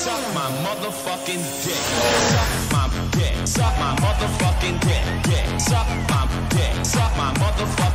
Suck my motherfucking dick. Suck my dick. Suck my motherfucking dick. Dick. Suck my dick. Suck my motherfucking